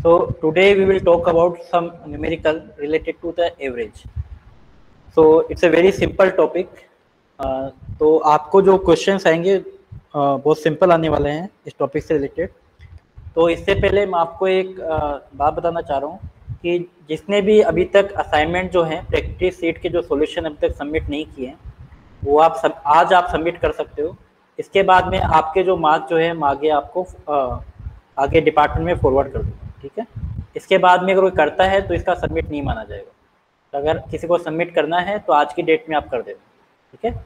So today we will talk about some numerical related to the average. So it's a very simple topic. तो आपको जो questions आएंगे बहुत simple आने वाले हैं इस टॉपिक से रिलेटेड। तो इससे पहले मैं आपको एक बात बताना चाह रहा हूँ कि जिसने भी अभी तक असाइनमेंट जो है प्रैक्टिस सीट के जो सॉल्यूशन अभी तक सबमिट नहीं किए हैं वो आज आप सबमिट कर सकते हो। इसके बाद में आपके जो मार्क्स जो है मैं आगे आपको आगे डिपार्टमेंट में फॉरवर्ड कर दूँगा, ठीक है। इसके बाद में अगर कोई करता है तो इसका सबमिट नहीं माना जाएगा। तो अगर किसी को सबमिट करना है तो आज की डेट में आप कर देना, ठीक है।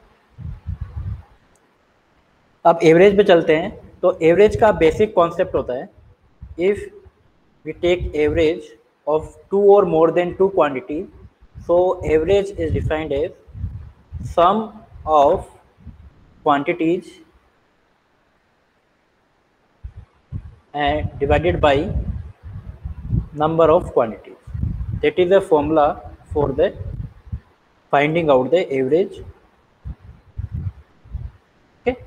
अब एवरेज पे चलते हैं। तो एवरेज का बेसिक कॉन्सेप्ट होता है, if we take average of 2 or more than 2 quantities, so average is defined as sum of quantities and divided by number of quantities. That is a formula for the finding out the average. Okay,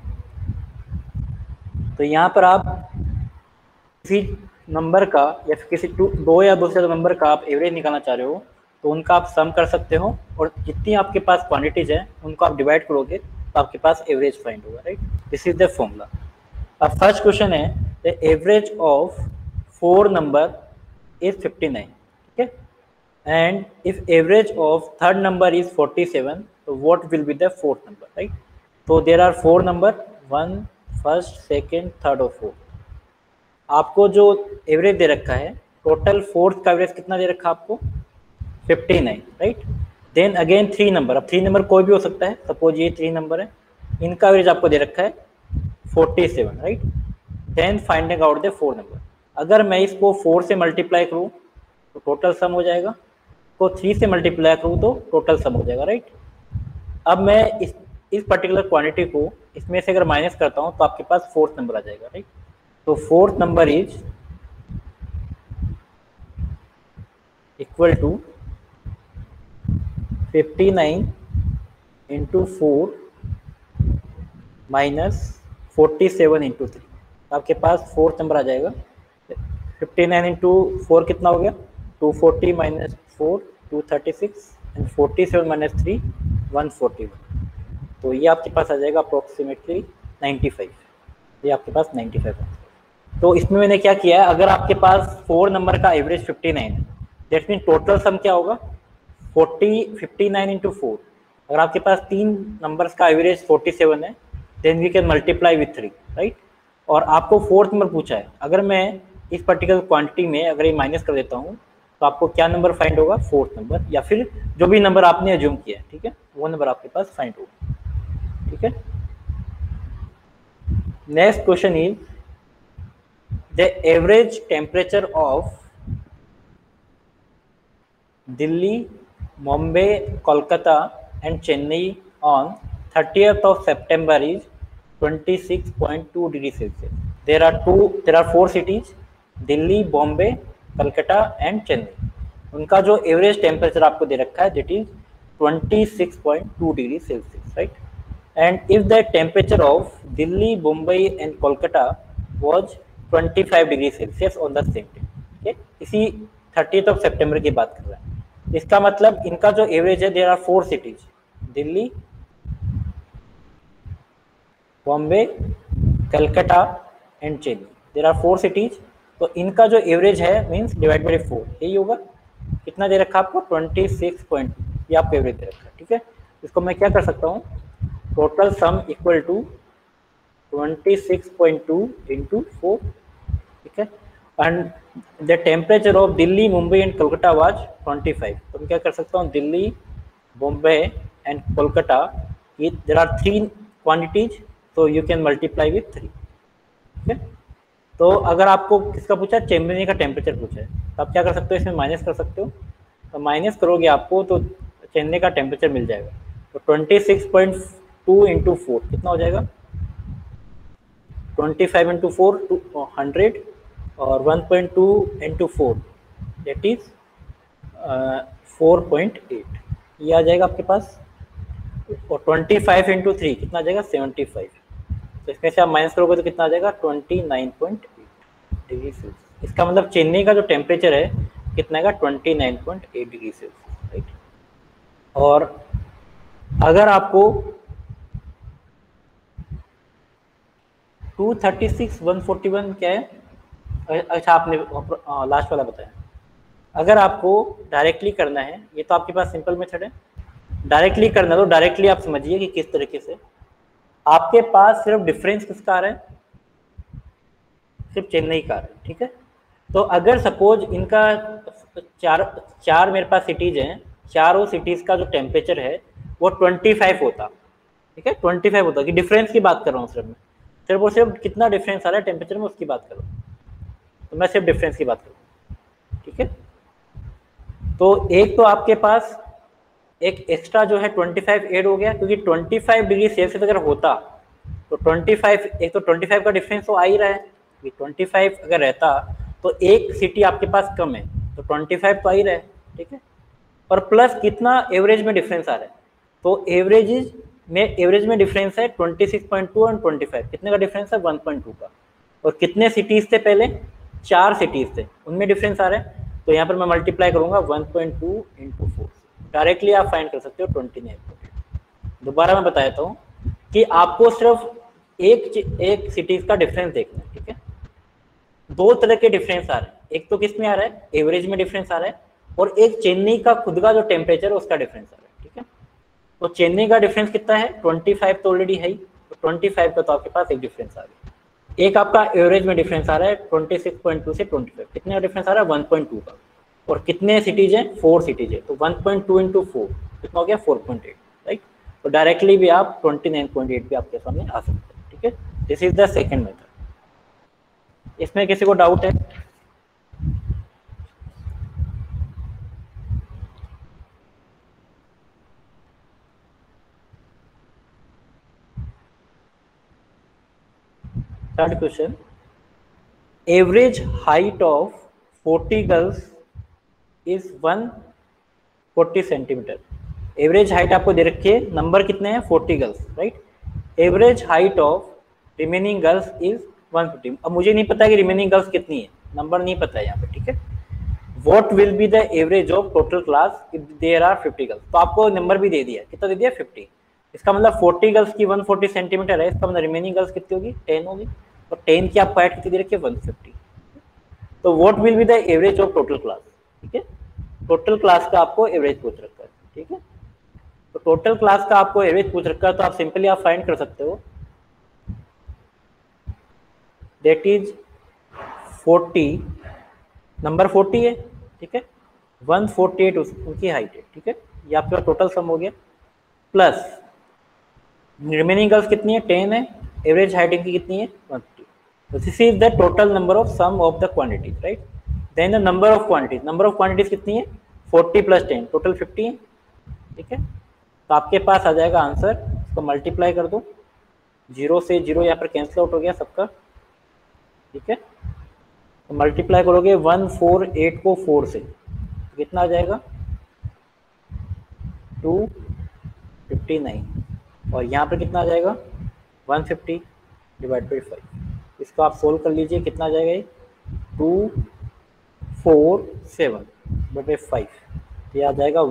तो यहाँ पर आप किसी number का या फिर किसी दो या दो से ज्यादा नंबर का आप एवरेज निकालना चाह रहे हो तो उनका आप सम कर सकते हो और जितनी आपके पास क्वांटिटीज है उनको आप डिवाइड करोगे तो आपके पास एवरेज फाइंड होगा, right. This is the formula. अब फर्स्ट क्वेश्चन है the average of 4 number is 59, ठीक है, and if average of third number is 47 तो what will be the fourth number, right. तो there are 4 number 1 first second third और fourth. आपको जो average दे रखा है टोटल फोर्थ का एवरेज कितना दे रखा है आपको 59, राइट। देन अगेन 3 नंबर, अब 3 नंबर कोई भी हो सकता है, सपोज ये 3 नंबर है, इनका एवरेज आपको दे रखा है 47, right. Then finding out the 4 number. अगर मैं इसको 4 से मल्टीप्लाई करूँ तो टोटल सम हो जाएगा, तो 3 से मल्टीप्लाई करूँ तो टोटल सम हो जाएगा, राइट। अब मैं इस पर्टिकुलर क्वांटिटी को इसमें से अगर माइनस करता हूँ तो आपके पास फोर्थ नंबर आ जाएगा, राइट। तो fourth number is equal to 59 into 4 minus 47 into 3। आपके पास फोर्थ नंबर आ जाएगा। 59 इंटू 4 कितना हो गया 240 माइनस 4 236 एंड 47 माइनस 3 141। तो ये आपके पास आ जाएगा अप्रोक्सीमेटली 95। ये आपके पास 95 है। तो इसमें मैंने क्या किया है, अगर आपके पास 4 नंबर का एवरेज 59 है दैट मीन टोटल सम क्या होगा 59 इंटू 4। अगर आपके पास 3 नंबर्स का एवरेज 47 है then we can multiply with 3, right. और आपको फोर्थ नंबर पूछा है, अगर मैं इस पर्टिकुलर क्वांटिटी में अगर ये माइनस कर देता हूँ तो आपको क्या नंबर फाइंड होगा फोर्थ नंबर, या फिर जो भी नंबर आपने अज्यूम किया है, ठीक है, वो नंबर आपके पास फाइंड होगा, ठीक है। Next question is the average temperature of Delhi, Mumbai, Kolkata and Chennai on 30th of September is 26.2 degrees Celsius. There are 4 cities, Delhi, Bombay, Kolkata and Chennai. उनका जो एवरेज टेम्परेचर आपको दे रखा है that is 26.2 degrees Celsius, right? And if the temperature of Delhi, Mumbai and Kolkata was 25 degree Celsius on the same day, ठीक है, इसी 30th of सितंबर की बात कर रहा है। इसका मतलब इनका जो एवरेज है there are 4 cities, Delhi, Bombay, Calcutta and Chennai. There are 4 cities. तो इनका जो एवरेज है मींस डिवाइड बाय 4 यही होगा। कितना दे रखा आपको 26 पॉइंट, ये आपको एवरेज दे रखा है, ठीक है। इसको मैं क्या कर सकता हूँ total sum equal to 26.2 into 4, ठीक है। And the temperature of Delhi, Mumbai and Kolkata was 25। तो मैं क्या कर सकता हूँ Delhi, Bombay and Kolkata, there are 3 quantities, तो यू कैन मल्टीप्लाई विथ 3, ठीक है। तो अगर आपको किसका पूछा है चेन्नई का टेम्परेचर पूछा है तो आप क्या कर सकते हो इसमें माइनस कर सकते हो। तो माइनस करोगे आपको तो चेन्नई का टेम्परेचर मिल जाएगा। तो 26.2 इंटू 4 कितना हो जाएगा 25 इंटू 4 100 और 1.2 इंटू 4 दैट इज 4.8, ये आ जाएगा आपके पास। और 25 इंटू 3 कितना आ जाएगा 75। तो इसमें से आप माइनस करोगे तो कितना आ जाएगा 29.8, डिग्री सेल्सियस। इसका मतलब चेन्नई का जो टेम्परेचर है कितना का 29.8 डिग्री सेल्सियस, राइट। और अगर आपको 236 141 क्या है, अच्छा आपने लास्ट वाला बताया। अगर आपको डायरेक्टली करना है, ये तो आपके पास सिंपल मेथड है, डायरेक्टली करना तो डायरेक्टली आप समझिए कि किस तरीके से आपके पास सिर्फ डिफरेंस किसका आ रहा है, सिर्फ चेन्नई का आ रहा है, ठीक है। तो अगर सपोज इनका चार मेरे पास सिटीज हैं, चारों सिटीज का जो टेम्परेचर है वो 25 होता, ठीक है, 25 होता, कि डिफरेंस की बात कर रहा हूँ सिर्फ मैं, सिर्फ और सिर्फ कितना डिफरेंस आ रहा है टेम्परेचर में उसकी बात कर रहा हूँ, तो मैं सिर्फ डिफरेंस की बात करूँ, ठीक है। तो एक तो आपके पास एक एक्स्ट्रा जो है 25 ऐड हो गया, क्योंकि 25 डिग्री सेल्सियस अगर होता तो 25, एक तो 25 का डिफरेंस तो आ ही रहा है, 25 अगर रहता तो एक सिटी आपके पास कम है, तो 25 तो आ ही रहा है, ठीक है। और प्लस कितना एवरेज में डिफरेंस आ रहा है, तो एवरेज में डिफरेंस है 26.2 और 25, कितने का डिफरेंस है 1.2 का। और कितने सिटीज थे पहले, 4 सिटीज थे, उनमें डिफरेंस आ रहा है, तो यहाँ पर मैं मल्टीप्लाई करूंगा 1.2 इंटू 4, डायरेक्टली आप फाइंड कर सकते हो 29। दोबारा मैं बता देता हूँ कि आपको सिर्फ एक सिटीज का डिफरेंस देखना है, ठीक है। दो तरह के डिफरेंस आ रहे हैं, एक तो किस में आ रहा है, एवरेज में डिफरेंस आ रहा है, और एक चेन्नई का खुद का जो टेम्परेचर है उसका डिफरेंस आ रहा है, ठीक है। तो चेन्नई का डिफरेंस कितना है 25 तो ऑलरेडी है ही, तो 25 का तो आपके पास एक डिफरेंस आ गया। एक आपका एवरेज में डिफरेंस आ रहा है 26.2 से 25, कितने का डिफरेंस आ रहा है 1.2 का। और कितने सिटीज हैं, 4 सिटीज है, तो 1.2 इंटू 4 कितना हो गया 4.8, राइट। तो डायरेक्टली भी आप 29.8 भी आपके सामने आ सकते हैं, ठीक है। This is the second method. इसमें किसी को डाउट है? Third question, average height of 40 girls is 140 centimetre. Average height आपको दे रखी है, नंबर कितने हैं 40 girls, right. Average height of remaining girls is 150। अब मुझे नहीं पता कि रिमेनिंग गर्ल्स कितनी है, नंबर नहीं पता है यहाँ पे, ठीक है। What will be the average of total class if there are 50 girls. तो आपको नंबर भी दे दिया, कितना दे दिया 50। इसका मतलब 40 गर्ल्स की 140 सेंटीमीटर है, इसका मतलब रिमेनिंग गर्ल्स कितनी होगी 10 होगी, और 10 की आपको हाइट कितनी दे रखी है 150। तो what will be the average of total class, ठीक है। टोटल क्लास का आपको एवरेज पूछ रखा है, ठीक है। तो टोटल क्लास का आपको एवरेज पूछ रखा है, तो आप सिंपली आप फाइंड कर सकते हो, दैट इज 40, नंबर 40 है, ठीक है, 148 उनकी हाइट है, ठीक है। ये आपका टोटल सम हो गया, प्लस रिमेनिंग गर्ल्स कितनी है 10 है, एवरेज हाइट इनकी कितनी है 150। तो this is the total number of sum of the quantities, right. Then the number of quantities कितनी है 40 प्लस 10 टोटल 50 है, ठीक है। तो आपके पास आ जाएगा आंसर, इसको मल्टीप्लाई कर दो, 0 से 0 यहाँ पर कैंसिल आउट हो गया सबका, ठीक है। तो मल्टीप्लाई करोगे 148 को 4 से, तो कितना आ जाएगा 259, और यहाँ पर कितना आ जाएगा 150 डिवाइड बाई 5। इसको आप सोल्व कर लीजिए, कितना आ जाएगा ये 247 डिवाइड बाई 5, ये आ जाएगा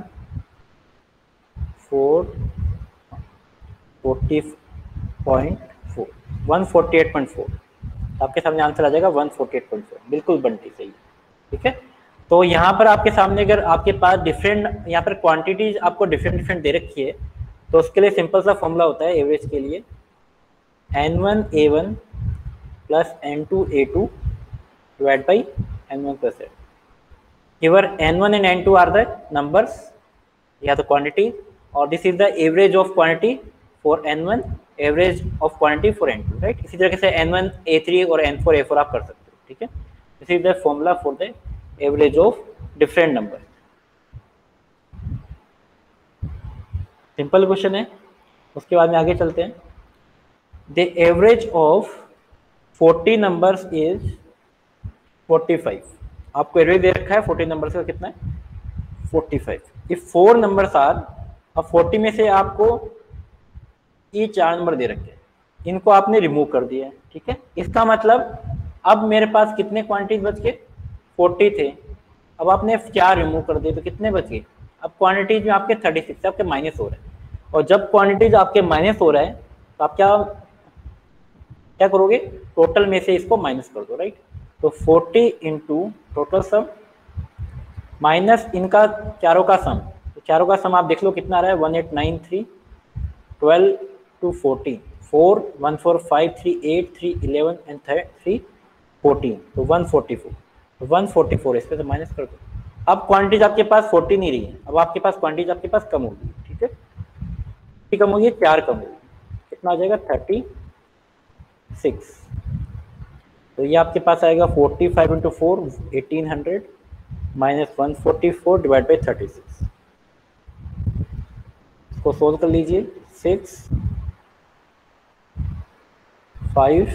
148.4। आपके सामने आंसर आ जाएगा 148.4, बिल्कुल बनती सही, ठीक है। तो यहाँ पर आपके सामने अगर आपके पास डिफरेंट यहाँ पर क्वांटिटीज आपको डिफरेंट दे रखी है, तो उसके लिए सिंपल सा फॉर्मूला होता है एवरेज के लिए, N1A1 plus N2A2 divide by N1 plus N। Here N1 and N2 are the numbers, या तो क्वांटिटी, और this is the average of quantity for N1, average of quantity for N2, right. इसी तरीके से N1A3 और N4A4 आप कर सकते हो, ठीक है। This is the formula for the average of different number. Simple question है, उसके बाद में आगे चलते हैं। The average of 40 numbers is 45। आपको एवरेज दे रखा है 40 नंबर्स का, कितना है 45। इफ 4 नंबर्स आर, अब 40 में से आपको ये 4 नंबर दे रखे हैं, इनको आपने रिमूव कर दिया है, ठीक है। इसका मतलब अब मेरे पास कितने क्वांटिटीज बच गए? 40 थे। अब आपने 4 रिमूव कर दिए तो कितने बच गए? अब क्वांटिटीज में आपके 36 आपके माइनस हो रहे हैं, और जब क्वांटिटीज आपके माइनस हो रहा है तो आप क्या क्या करोगे? टोटल में से इसको माइनस कर दो, राइट। तो 40 इंटू टोटल सम माइनस इनका चारों का सम, तो चारों का सम आप देख लो कितना आ रहा है, 1893, 12 टू 14, 4 1 4 5 3 8 3 11 एंड 3 14, तो 144, तो 144 इसमें से माइनस कर दो। अब क्वांटिटीज आपके पास 40 नहीं रही है, अब आपके पास क्वांटिटीज आपके पास कम होगी, ठीक है, कम होगी, 4 कम होगी, कितना आ जाएगा? 36। तो ये आपके पास आएगा 45 इंटू 4 1800 माइनस 144 डिवाइड बाई 36। इसको सोल्व कर लीजिए। 6 5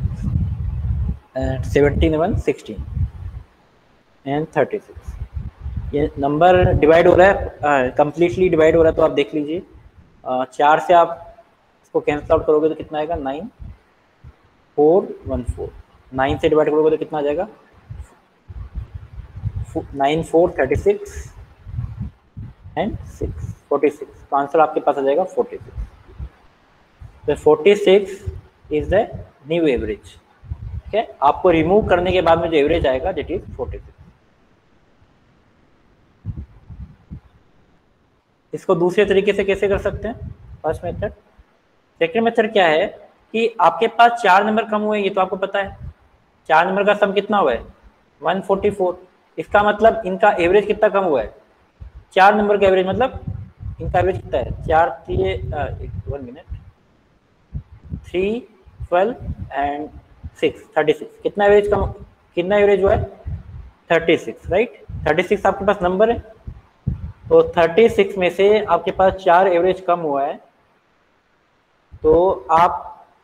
and 17 1 16 एंड 36। ये नंबर डिवाइड हो रहा है, कंप्लीटली डिवाइड हो रहा है, तो आप देख लीजिए 4 से आप इसको कैंसिल आउट करोगे तो कितना आएगा? 9 4 1 4, 9 से डिवाइड करोगे तो कितना आ जाएगा? 9 4 36 एंड 6 46, तो आंसर आपके पास आ जाएगा 46। तो 46 इज द न्यू एवरेज, ठीक है। आपको रिमूव करने के बाद में जो एवरेज आएगा दैट इज 46। इसको दूसरे तरीके से कैसे कर सकते हैं? First method. सेकंड मेथड क्या है कि आपके पास 4 नंबर कम हुए, ये तो आपको पता है। 4 नंबर का सम कितना हुआ है? 144। इसका मतलब इनका एवरेज कितना कम हुआ है? 4 नंबर का एवरेज, मतलब इनका एवरेज कितना है? 4 1 मिनट 3 12 एंड 6 36, कितना एवरेज कम, कितना एवरेज हुआ है? 36, राइट। 36 आपके पास नंबर है, तो 36 में से आपके पास 4 एवरेज कम हुआ है, तो आप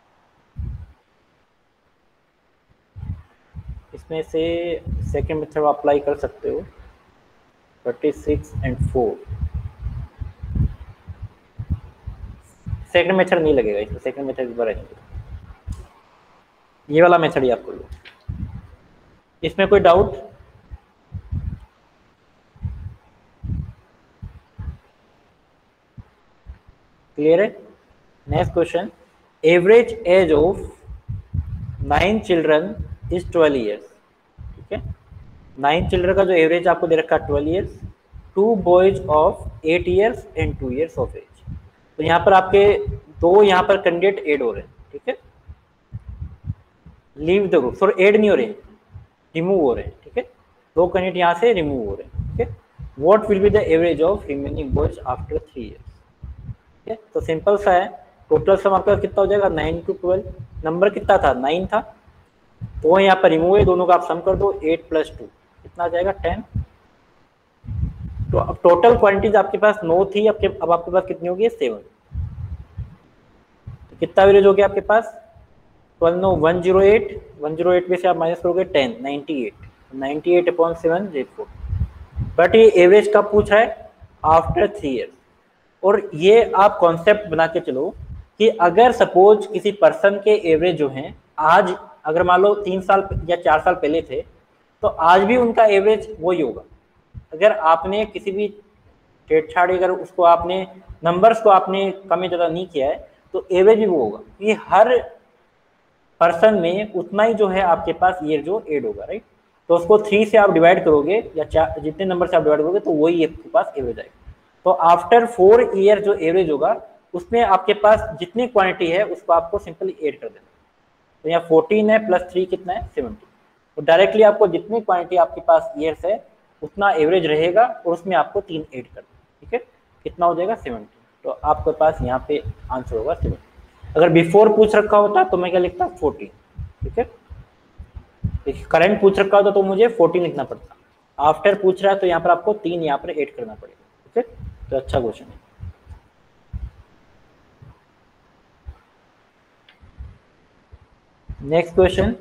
इसमें से सेकेंड मेथड अप्लाई कर सकते हो। 36 एंड 4, सेकेंड मेथड नहीं लगेगा इसमें, सेकेंड मेथड इस बार रहेगा, ये वाला मेथड ही आपको लो। इसमें कोई डाउट? क्लियर है? Next question, average age of 9 children is 12 years, ठीक है। 9 चिल्ड्रन का जो एवरेज आपको दे रखा है 12 years, 2 boys of 8 years and 2 years of age. तो यहाँ पर आपके दो यहाँ पर कैंडिडेट एड हो रहे हैं, ठीक है। Leave the group, sorry add नहीं हो रहे, रिमूव हो रहे हैं, ठीक है। 2 कैंडिडेट यहाँ से रिमूव हो रहे हैं, ठीक है। What will be the average of remaining boys after 3 years, ठीक है। तो सिंपल सा है, टोटल सम आपका कितना हो जाएगा? 9 टू 12, नंबर कितना था? 9 था, तो यहाँ पर रिमूव है, दोनों का आप सम कर दो, 8 + 2 कितना आ जाएगा? 10। तो अब टोटल क्वांटिटीज आपके पास 9 थी, अब आपके पास कितनी होगी? 7। तो कितना एवरेज हो गया आपके पास? 12 9 108, 108 में से आप माइनस करोगे 10, 98, 98/7 बट ये एवरेज कब पूछ रहा है? After 3 years. और ये आप कॉन्सेप्ट बना के चलो कि अगर सपोज किसी पर्सन के एवरेज जो हैं आज, अगर मान लो 3 साल या 4 साल पहले थे, तो आज भी उनका एवरेज वही होगा। अगर आपने किसी भी छेड़छाड़ी, अगर उसको आपने नंबर्स को आपने कम या ज़्यादा नहीं किया है, तो एवरेज भी वो होगा। ये हर पर्सन में उतना ही जो है आपके पास ईयर जो एड होगा, राइट। तो उसको 3 से आप डिवाइड करोगे या जितने नंबर से आप डिवाइड करोगे तो वही आपके पास एवरेज आएगा। तो आफ्टर 4 ईयर जो एवरेज होगा उसमें आपके पास जितनी क्वांटिटी है उसको आपको सिंपली ऐड कर देना। तो यहाँ 14 है +3 कितना है? 17। तो डायरेक्टली आपको जितनी क्वांटिटी आपके पास ईयर्स है उतना एवरेज रहेगा और उसमें आपको 3 ऐड कर देना, ठीक है। कितना हो जाएगा? 17। तो आपके पास यहाँ पे आंसर होगा 17। अगर बिफोर पूछ रखा होता तो मैं क्या लिखता? 14, ठीक है। करंट पूछ रखा होता तो मुझे 14 लिखना पड़ता। आफ्टर पूछ रहा है तो यहाँ पर आपको 3 यहाँ पर ऐड करना पड़ेगा, ठीक है। तो अच्छा क्वेश्चन है। Next question,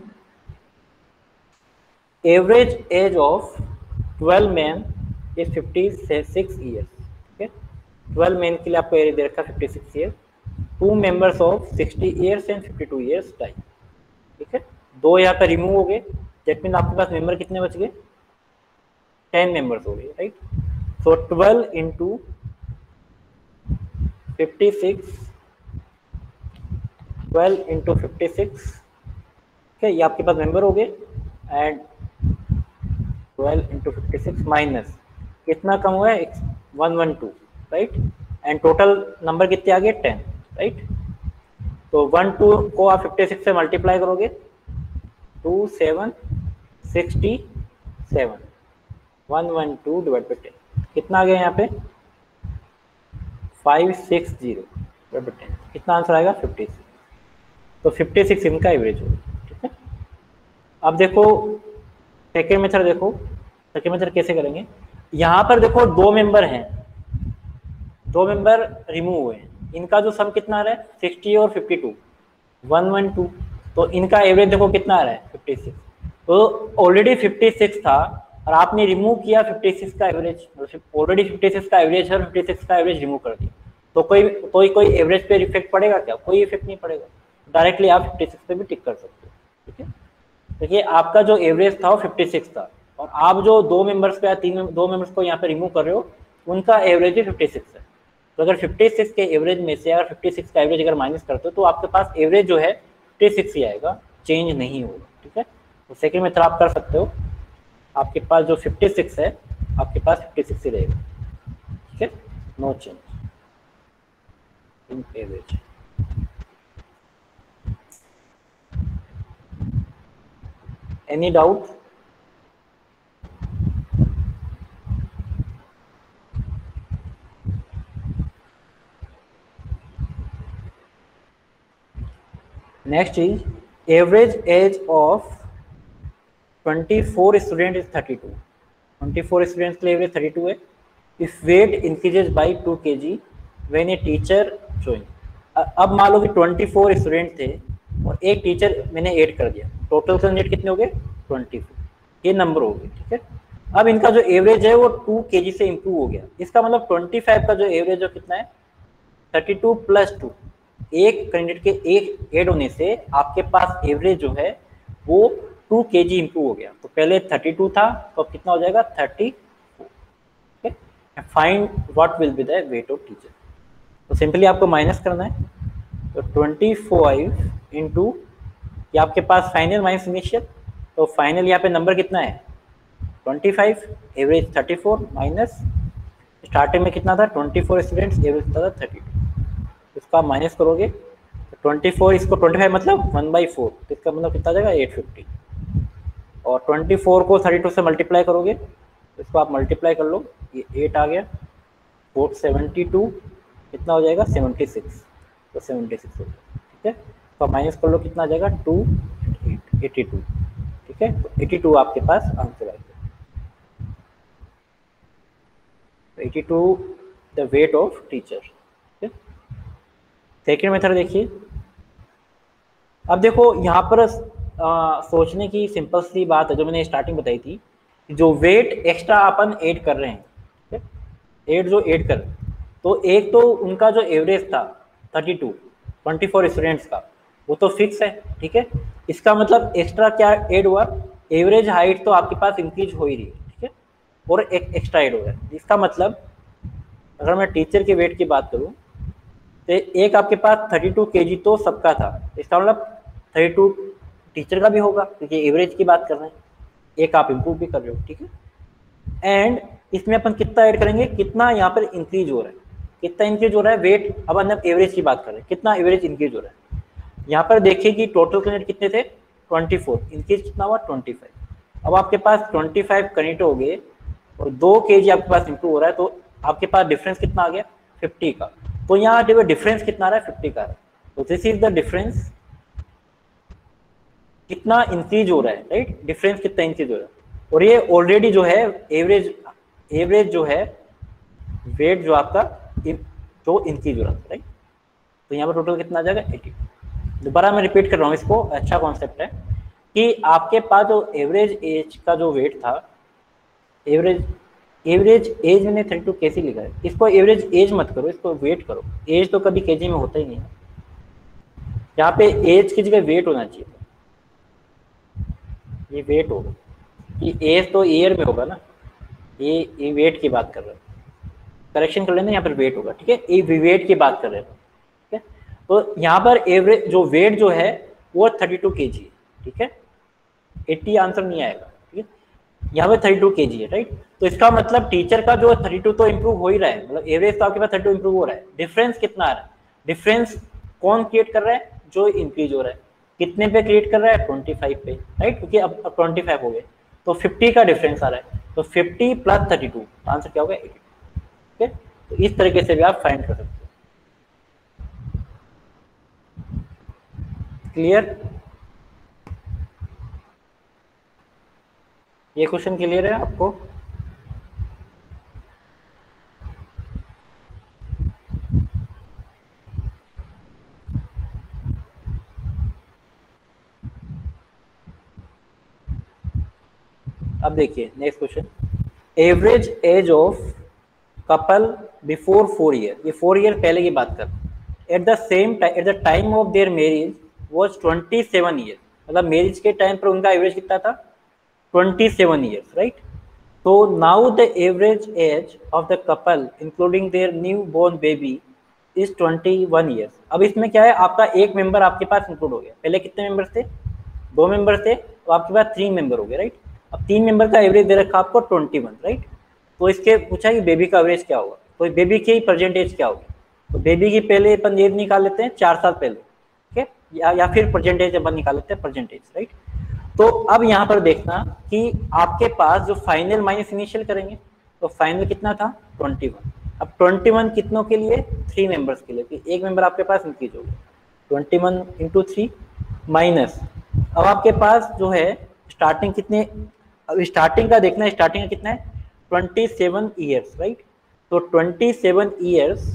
average age of 12 man is 56 years, ठीक है। 12 मैन के लिए आपको एज दे रखा 56 year. 2 members of 60 years and 52 years time, ठीक है। 2 यहाँ पे रिमूव हो गए, दैट मीन आपके पास मेंबर कितने बच गए, 10 मेंबर्स हो गए, राइट। सो 12 इंटू 56, 12 इंटू 56, ठीक है, ये आपके पास मेंबर हो गए। एंड 12 इंटू 56 माइनस कितना कम हुआ है, 112, राइट। एंड टोटल नंबर कितने आ गए, 10, राइट। तो 12 को आप 56 से मल्टीप्लाई करोगे, 2 7 67, 112 डिवाइड बाई 10 कितना आ गया यहाँ पे, 560 डिवाइड बाई 10, कितना आंसर आएगा, 56। तो 56 इनका एवरेज होगा, ठीक है। अब देखो सेकेंड मेथड, देखो सेकेंड मेथड कैसे करेंगे। यहाँ पर देखो 2 मेंबर हैं, 2 मेंबर रिमूव हुए हैं, इनका जो सम कितना आ रहा है, 60 और 52, 112। तो इनका एवरेज देखो कितना आ रहा है, 56। तो ऑलरेडी 56 था और आपने रिमूव किया 56 का एवरेज, ऑलरेडी 56 का एवरेज है और 56 का एवरेज रिमूव कर दिया, तो कोई एवरेज पे इफेक्ट पड़ेगा क्या, कोई इफेक्ट नहीं पड़ेगा। डायरेक्टली आप 56 पे भी टिक कर सकते हो, ठीक है। देखिए आपका जो एवरेज था वो 56 था, और आप जो 2 मेंबर्स पे या 2 मेंबर्स को यहाँ पे रिमूव कर रहे हो, उनका एवरेज भी 56 है। तो अगर 56 के एवरेज में से अगर 56 का एवरेज अगर माइनस करते हो तो आपके पास एवरेज जो है 56 ही आएगा, चेंज नहीं होगा, ठीक है। तो सेकेंड मेथड आप कर सकते हो, आपके पास जो 56 है आपके पास 56 ही रहेगा, ठीक है, no change in average. Any doubt? Next is average age of 24 student is 32। 24 students के लिए एवरेज 32 है। If weight increases by 2 kg when a teacher join. अब मान लो कि 24 स्टूडेंट थे और एक टीचर मैंने ऐड कर दिया, टोटल कैंडिडेट कितने हो गए, 24, ये नंबर हो गए, ठीक है। अब इनका जो एवरेज है वो 2 kg से इम्प्रूव हो गया, इसका मतलब 25 का जो एवरेज है कितना है, 32 प्लस 2, एक कैंडिडेट के एक ऐड होने से आपके पास एवरेज जो है वो 2 kg इम्प्रूव हो गया। तो पहले 32 था तो अब कितना हो जाएगा, 34। Find what will be the weight of teacher. तो सिंपली आपको माइनस करना है, तो 25 इंटू ये आपके पास फाइनल माइनस इनिशियल, तो फाइनल यहाँ पे नंबर कितना है 25, एवरेज 34 माइनस स्टार्टिंग में कितना था 24 स्टूडेंट्स, एवरेज था 32, इसका माइनस करोगे तो 24, इसको 25 मतलब 1/4, तो इसका मतलब कितना आ जाएगा 850, और 24 को 32 से मल्टीप्लाई करोगे तो इसको आप मल्टीप्लाई कर लो, ये 8 आ गया, 472 कितना हो जाएगा 76, तो 76 हो गया, ठीक है। तो माइनस कर लो कितना आ जाएगा 2 82, ठीक है। तो 82 आपके पास आंसर आएगा, 82 the weight of teacher. Second method देखिए। अब देखो यहाँ पर सोचने की सिंपल सी बात है, जो मैंने स्टार्टिंग बताई थी, जो वेट एक्स्ट्रा अपन ऐड कर रहे हैं, ठीक है, ऐड जो ऐड कर रहे हैं, तो एक तो उनका जो एवरेज था 32 24 स्टूडेंट्स का वो तो फिक्स है, ठीक है। इसका मतलब एक्स्ट्रा क्या ऐड हुआ, एवरेज हाइट तो आपके पास इंक्रीज हो ही रही है, ठीक है, और एक एक्स्ट्रा ऐड हो रहा है। इसका मतलब अगर मैं टीचर के वेट की बात करूँ तो एक आपके पास 32 kg तो सबका था, इसका मतलब 32 टीचर का भी होगा क्योंकि एवरेज की बात कर रहे हैं, एक आप इम्प्रूव भी कर रहे हो, ठीक है। एंड इसमें अपन कितना ऐड करेंगे, कितना यहाँ पर इंक्रीज हो रहा है, कितना इंक्रीज हो रहा है वेट, अब अंदर एवरेज की बात कर रहे हैं, कितना एवरेज इंक्रीज हो रहा है। यहाँ पर देखिए कि टोटल कैंडिडेट कितने थे 24, इंक्रीज कितना हुआ 25। अब आपके पास 25 कैंडिडेट हो गए और 2 kg आपके पास इंप्रूव हो रहा है, तो आपके पास डिफरेंस कितना आ गया 50 का। तो यहाँ देखो डिफरेंस कितना आ रहा है 50 का, तो दिस इज द डिफरेंस, कितना इंक्रीज हो रहा है, राइट, डिफरेंस कितना इंक्रीज हो रहा है। और ये ऑलरेडी जो है एवरेज जो है वेट जो आपका तो इंक्रीज हो रहा है, राइट। तो यहाँ पर टोटल कितना आ जाएगा 80। दोबारा मैं रिपीट कर रहा हूँ इसको, अच्छा कॉन्सेप्ट है कि आपके पास जो एवरेज एज का जो वेट था, एवरेज एज मैंने 32 कैसे लिखा है, इसको एवरेज एज मत करो, इसको वेट करो, एज तो कभी केजी में होता ही नहीं है, यहाँ पे एज की जगह वेट होना चाहिए, ये वेट होगा, ये एज तो ईयर में होगा ना, ये वेट की बात कर रहे हैं, करेक्शन कर लेना, यहाँ पर वेट होगा, ठीक है, ये वेट की बात कर रहे हैं, ठीक है। तो यहाँ पर एवरेज जो वेट जो है वो 32 kg है, ठीक है, 80 आंसर नहीं आएगा, ठीक है, यहाँ पे 32 kg है, राइट। तो इसका मतलब टीचर का जो 32 तो इंप्रूव हो ही रहा है, मतलब एवरेज तो आपके पास 32 इंप्रूव हो रहा है, डिफरेंस कितना आ रहा है, डिफरेंस कौन क्रिएट कर रहा है, जो इंक्रीज हो रहा है, कितने पे क्रिएट कर रहा है, 25 पे, राइट, क्योंकि अब 25 हो गए, तो 50 का डिफरेंस आ रहा है, तो 50 प्लस 32 आंसर क्या होगा, 82, ठीक है। तो इस तरीके से भी आप फाइंड कर सकते हो। क्लियर, ये क्वेश्चन क्लियर है आपको? अब देखिए next question, average age of couple before 4 year, ये 4 ईयर पहले की बात कर, at the same time at the time of their marriage was 27 year, मतलब मैरिज के टाइम पर उनका एवरेज कितना था, 27 ईयर्स, राइट। तो now the average age of the couple including their new born baby is 21 years. अब इसमें क्या है, आपका एक मेंबर आपके पास इंक्लूड हो गया, पहले कितने मेंबर्स थे, 2 मेंबर थे, तो आपके पास 3 मेंबर हो गए, राइट। अब 3 मेंबर का एवरेज दे रखा आपको 21, राइट। तो इसके पूछा कि बेबी का एवरेज क्या होगा, तो बेबी की परसेंटेज क्या होगी, तो बेबी की पहले अपन एज निकाल लेते हैं 4 साल पहले, ठीक है, या फिर परसेंटेज अपन निकाल लेते हैं, परसेंटेज, राइट। तो अब यहाँ पर देखना कि आपके पास जो फाइनल माइनस इनिशियल करेंगे, तो फाइनल कितना था 21, अब 21 कितनों के लिए, 3 मेंबर्स के लिए, तो एक मेंबर आपके पास इंक्रीज हो गया, 21 इंटू 3 माइनस, अब आपके पास जो है स्टार्टिंग कितने, अब स्टार्टिंग का देखना है, स्टार्टिंग का कितना है 27 ईयर्स, राइट। तो 27 ईयर्स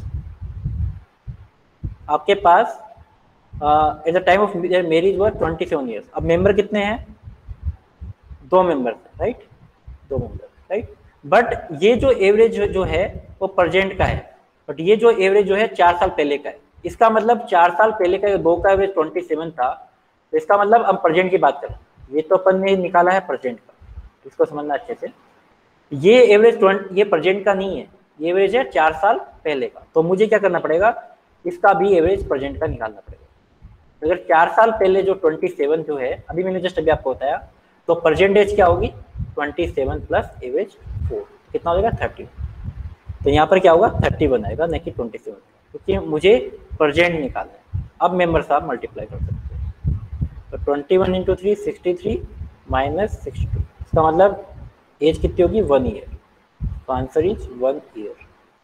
आपके पास at the time of marriage were 27 years. अब मेंबर कितने हैं, 2 member, right, 2 member, right. But ये जो एवरेज जो है वो प्रेजेंट का है, बट ये जो एवरेज जो है 4 साल पहले का है, इसका मतलब 4 साल पहले का 2 का एवरेज 27 था, तो इसका मतलब अब प्रेजेंट की बात करें, ये तो अपन ने निकाला है प्रेजेंट का, इसको समझना अच्छे से, ये एवरेज ये प्रेजेंट का नहीं है, ये एवरेज है 4 साल पहले का, तो मुझे क्या करना पड़ेगा, इसका भी एवरेज प्रेजेंट का निकालना पड़ेगा। अगर 4 साल पहले जो 27 जो है, अभी मैंने जस्ट अभी आपको बताया, तो परसेंटेज क्या होगी 27 प्लस एवरेज 4, कितना हो जाएगा 30, तो यहाँ पर क्या होगा 31 आएगा, नहीं कि 27, क्योंकि मुझे प्रेजेंट निकालना है। अब मेंबर्स आप मल्टीप्लाई कर सकते हैं, तो 21 इंटू 3 63 माइनस 62, इसका मतलब एज कितनी होगी 1 ईयर, तो answer is 1 year.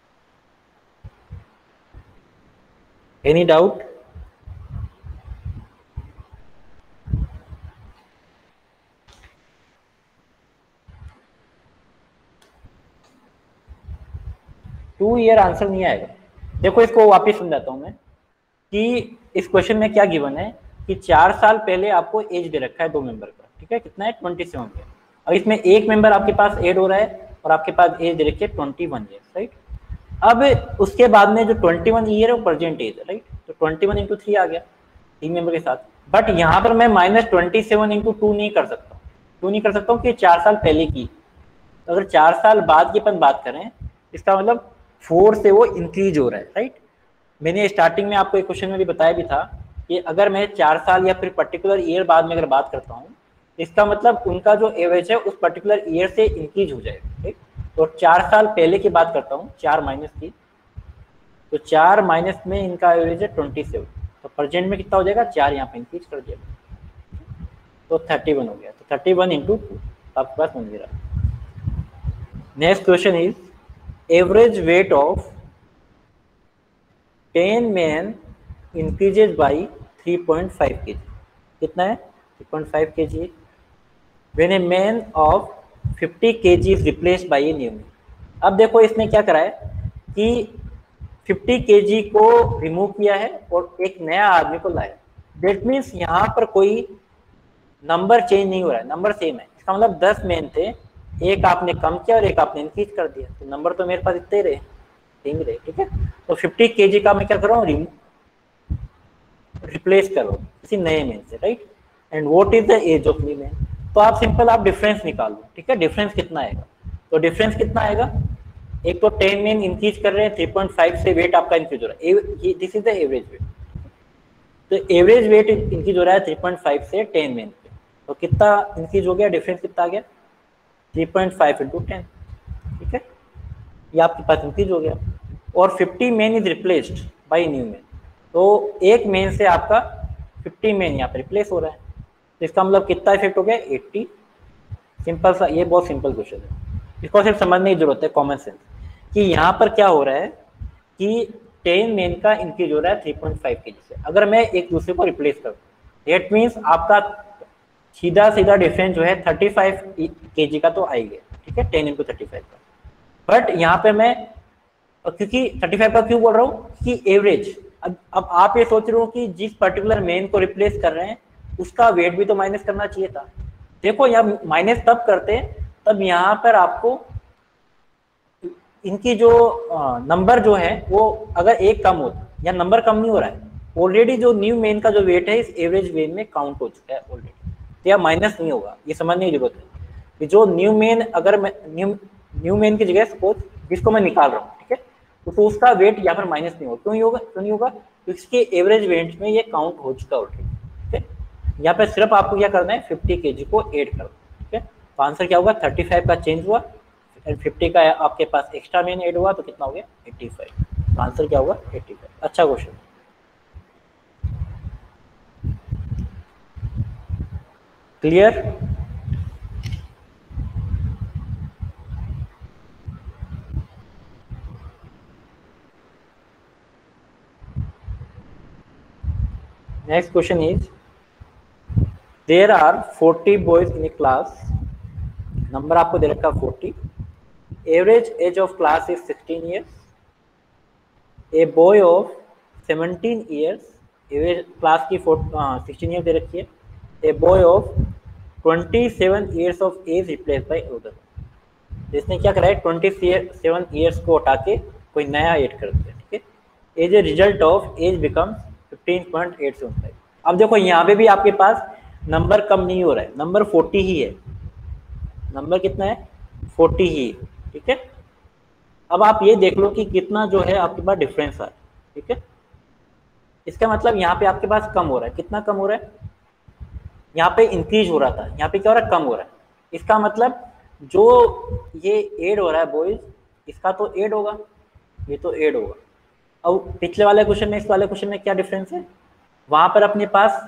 Any doubt? Two year answer नहीं आएगा। देखो इसको वापिस समझाता हूँ मैं कि इस क्वेश्चन में क्या गिवन है कि 4 साल पहले आपको एज दे रखा है 2 मेंबर का, ठीक है, कितना है 27 ईयर। अब इसमें एक मेंबर आपके पास ऐड हो रहा है और आपके पास एज दे रखी है 21 ईयर, राइट। अब उसके बाद में जो 21 ईयर है वो प्रेजेंट एज है, राइट, तो 21 इंटू 3 आ गया 3 मेंबर के साथ, बट यहाँ पर मैं माइनस 27 इंटू 2 नहीं कर सकता, क्यों नहीं कर सकता हूँ कि 4 साल पहले की, तो अगर 4 साल बाद की अपन बात करें, इसका मतलब 4 से वो इंक्रीज हो रहा है, राइट। मैंने स्टार्टिंग में आपको एक क्वेश्चन में भी बताया भी था कि अगर मैं 4 साल या फिर पर्टिकुलर ईयर बाद में अगर बात करता हूँ, इसका मतलब उनका जो एवरेज है उस पर्टिकुलर ईयर से इंक्रीज हो जाएगा, ठीक। तो 4 साल पहले की बात करता हूँ, 4 माइनस की, तो 4 माइनस में इनका एवरेज है 27, तो प्रेजेंट में कितना हो जाएगा 4 यहाँ पे इंक्रीज कर दिया, तो 31 हो गया, तो 31 इंटू 2 आपके पास मिल रहा है। Next question is average weight of 10 men increases by 3.5 kg, कितना है 3.5 kg, when a man of 50 kg is replaced by a new man। अब देखो इसने क्या करा है कि 50 kg को रिमूव किया है और एक नया आदमी को लाया, दैट मीन्स यहाँ पर कोई नंबर चेंज नहीं हो रहा है, नंबर सेम है, इसका मतलब 10 मैन थे, एक आपने कम किया और एक आपने इंक्रीज कर दिया, तो नंबर तो मेरे पास इतने ही रहे, ठीक है। तो 50 kg का मैं क्या कर रहा हूँ, रिप्लेस कर रहा हूँ किसी नए मैन से, right. And what is the age of new man, तो आप सिंपल आप डिफरेंस निकालो, ठीक है। डिफरेंस कितना आएगा, तो डिफरेंस कितना आएगा, एक तो 10 मेन इंक्रीज कर रहे हैं 3.5 से, वेट आपका इंक्रीज हो रहा है, this is the average weight. तो एवरेज वेट इंक्रीज हो रहा है 3.5 से 10 मेन पे, तो कितना इंक्रीज हो गया, डिफरेंस कितना आ गया 3.5 इंटू 10, ठीक है, ये आपके पास इंक्रीज हो गया। और 50 men is replaced by new men, तो एक मेन से आपका 50 मेन यहाँ पे रिप्लेस हो रहा है, तो इसका मतलब कितना इफेक्ट हो गया 80। सिंपल सा, ये बहुत सिंपल क्वेश्चन है, इसको सिर्फ समझने की जरूरत है, कॉमन सेंस, कि यहाँ पर क्या हो रहा है कि 10 मेन का इंक्रीज हो रहा है 3.5 kg से, अगर मैं एक दूसरे को रिप्लेस करूँ, दैट मीन्स आपका सीधा सीधा डिफरेंस जो है 35 kg का तो आएगा, ठीक है, 10 इंटू 35 का। बट यहाँ पे मैं, क्योंकि 35 का क्यों बोल रहा हूँ कि एवरेज, अब आप ये सोच रहे हो कि जिस पर्टिकुलर मेन को रिप्लेस कर रहे हैं उसका वेट भी तो माइनस करना चाहिए था। देखो यहाँ माइनस तब करते हैं तब यहाँ पर आपको इनकी जो नंबर जो है वो अगर एक कम होता, या नंबर कम नहीं हो रहा है, ऑलरेडी जो न्यू मेन का जो वेट है इस एवरेज वेन में काउंट हो चुका है ऑलरेडी, तो यह माइनस नहीं होगा, ये समझने की जरूरत है कि जो न्यू मेन, अगर मैं न्यू मेन की जगह सपोज जिसको मैं निकाल रहा हूँ, ठीक है, तो उसका वेट यहाँ पर माइनस नहीं होगा, क्यों नहीं होगा, क्योंकि इसके एवरेज वेट में ये काउंट हो चुका है ऑलरेडी, ठीक है। यहाँ पे सिर्फ आपको क्या करना है 50 kg को ऐड करना, ठीक है, तो आंसर क्या होगा 35 का चेंज हुआ, 50 का आपके पास एक्स्ट्रा मेन ऐड हुआ, तो कितना हो गया 85, तो आंसर क्या होगा 85। अच्छा question. Clear. Next question is, there are 40 boys in a class, number आपको दे रखा 40, average age of class is 16 years, a boy of 17 years, average class की 16 ईयर दे रखी है, a boy of 27 years of age replace by other, इसने क्या करा है 27 years को हटा के कोई नया ऐड कर दिया, ठीक है, as a result of age becomes 15.875। अब देखो यहाँ पे भी आपके पास नंबर कम नहीं हो रहा है, नंबर 40 ही है, नंबर कितना है 40 ही, ठीक है। अब आप ये देख लो कि कितना जो है आपके पास डिफरेंस आ रहा है, ठीक है, इसका मतलब यहाँ पे आपके पास कम हो रहा है, कितना कम हो रहा है, यहाँ पे इंक्रीज हो रहा था, यहाँ पे क्या हो रहा है कम हो रहा है, इसका मतलब जो ये ऐड हो रहा है बॉयज, इसका तो ऐड होगा, ये तो ऐड होगा। अब पिछले वाले क्वेश्चन में इस वाले क्वेश्चन में क्या डिफरेंस है, वहां पर अपने पास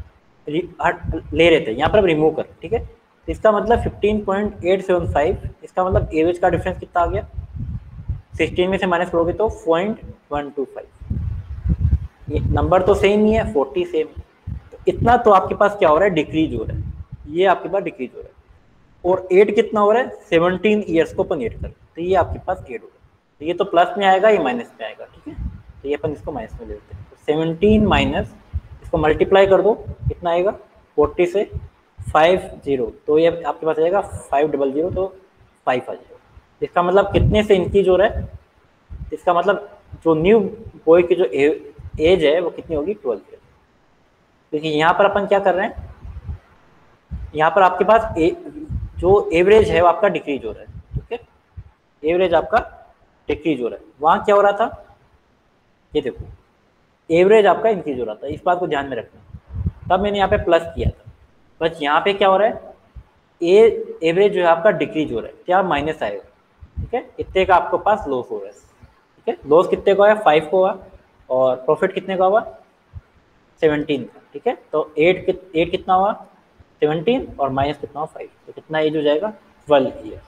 ले रहे थे, यहाँ पर रिमूव कर, ठीक है, इसका मतलब 15.875, इसका मतलब एवरेज का डिफरेंस कितना आ गया, 16 में से माइनस करोगे तो 0.125, ये नंबर तो सेम ही है 40 सेम, तो इतना तो आपके पास क्या हो रहा है डिक्रीज हो रहा है, ये आपके पास डिक्रीज हो रहा है, और 8 कितना हो रहा है 17 ईयर्स को अपन ऐड कर, तो ये आपके पास 8 होगा, तो ये तो प्लस में आएगा, ये माइनस में आएगा, ठीक है, तो ये अपन इसको माइनस में ले लेते हैं, तो 17 माइनस इसको मल्टीप्लाई कर दो, कितना आएगा 40 से 50, तो ये आपके पास आएगा 500, तो 5 आ जाएगा, इसका मतलब कितने से इंक्रीज हो रहा है, इसका मतलब जो न्यू बॉय की जो एज है वो कितनी होगी 12 ईयर, क्योंकि यहाँ पर अपन क्या कर रहे हैं, यहाँ पर आपके पास जो एवरेज है वो आपका डिक्रीज हो रहा है, ठीक है, एवरेज आपका डिक्रीज हो रहा है, वहाँ क्या हो रहा था, ये देखो एवरेज आपका इंक्रीज हो रहा था, इस बात को ध्यान में रखना, तब मैंने यहाँ पे प्लस किया था, बस यहाँ पे क्या हो रहा है, एवरेज जो है आपका डिक्रीज हो रहा है, क्या माइनस आएगा, ठीक है, इतने का आपके पास लॉस हो रहा है, ठीक है, लॉस कितने का है 5 को हुआ, और प्रॉफिट कितने का हुआ 17 का, ठीक है, तो 8 कितना हुआ 17 और माइनस कितना हुआ 5, तो कितना एज हो जाएगा 12 year.